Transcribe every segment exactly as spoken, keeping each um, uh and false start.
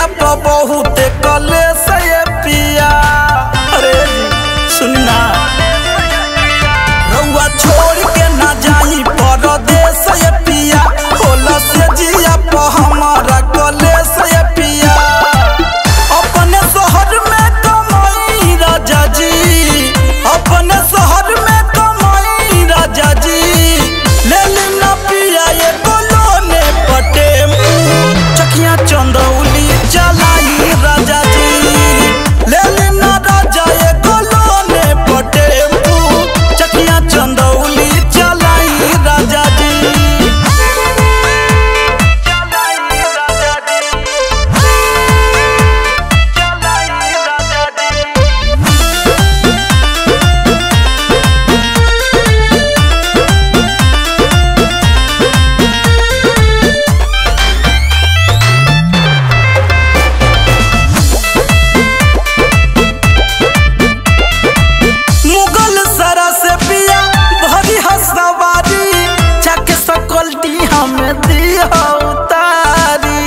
पर बहुत कले से पिया। अरे सुनना रउआ छोड़ के ना जाई परदेस ये पिया, होला से जिया पर हमारा कले से पिया। अपने शहर में कमाई राजा जी, अपने शहर में कमाई राजा जी, ले लेना पिया ये कोलोने पटे चकिया चंदौली चलाई राजा जी, ले लेना राजा ये कोलोने पटे चकिया चंदौली चलाई राजा जी। हमें दिया उतारी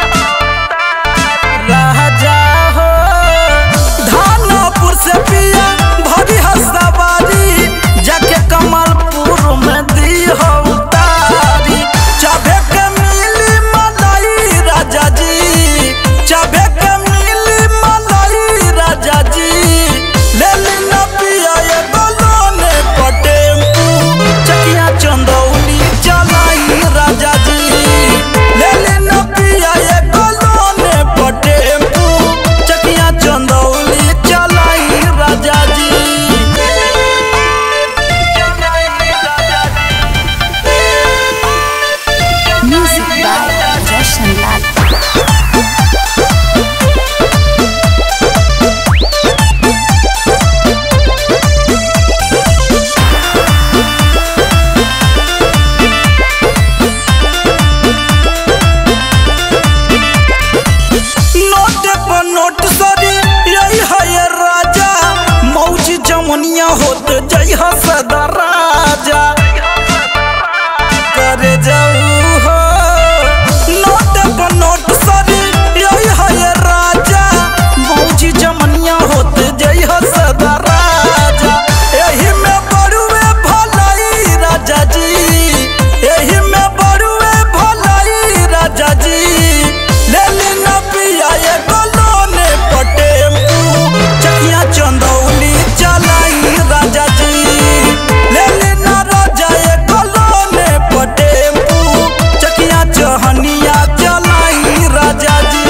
राजा हो धानपुर से पिया भरी हसवारी, जाके कमलपुर में दिया उतारी। चाबे के मिली मलाई राजा जी, चाबे के मिली मलाई राजा जी, ले लेना पिया ये गोलोने पटे चकिया चंदौली चलाई राजा जी, ले लेना पिया ये गोलोने पटे चकिया चंदौली चलाई राजा जी। Music by Jashan Lal. जमुनिया होत जय सदा राजा करे जाऊ हो, नोट पर नोट सरी यही है राजा, मौजी जमुनिया होत जय सदा राजा। यही में बड़ुए भलाई राजा जी, यही में बड़ुए भलाई राजा जी, ले लेना पिया ये गोलोने पटे चकिया चंदौली चलाई राजा जी, ले लेना राजा ये गोलोने पटे चकिया चहनिया चलाई राजा जी।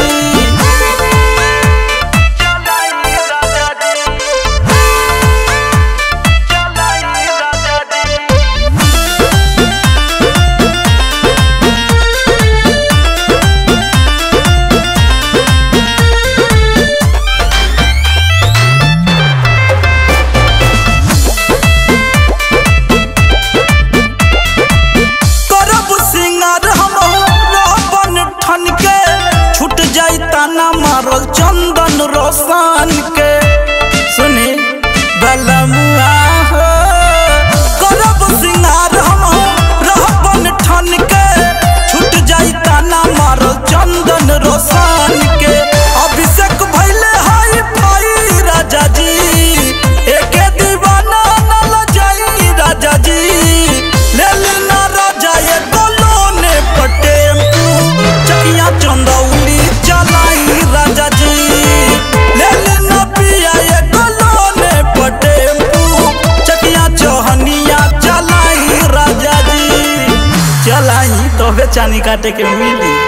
मारल चंदन रोशन के सुनी बलमुआ हो, करब सिंगार हम रहबन ठन के, छूट जाई ताना मारल चंदन रोशन के। अभिषेक भइले हाई भाई राजा जी, एके दीवाना न ल जाई राजा जी, ले लेना राजा ये गोलोने पटे चकिया चंदौली चलाई राजा जी, ले लेना पिया ये गोलोने पटे चकिया चहनिया चलाई राजा जी। चलाई तो बेचानी काटे के मिली।